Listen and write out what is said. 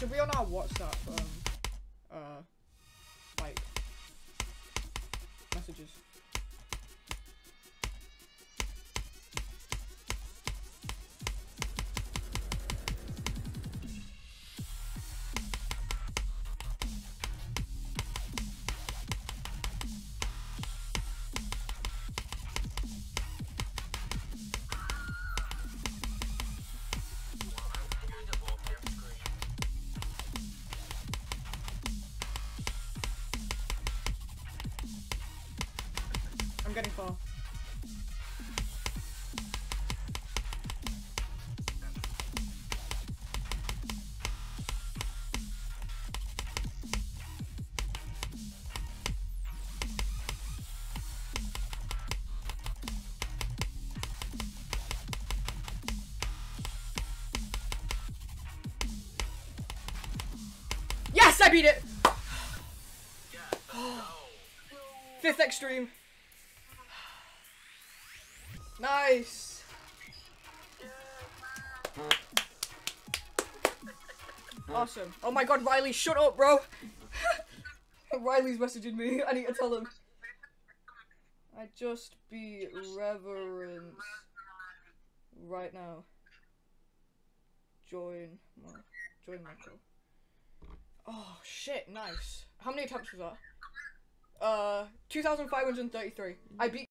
should be on our WhatsApp, like, messages. I'm getting far. Yes, I beat it! Fifth extreme. Nice. Awesome. Oh my god, Riley, shut up, bro. Riley's messaging me. I need to tell him. I just be reverence right now. Join my call. Oh shit, nice. How many attempts was that? 2,533. I beat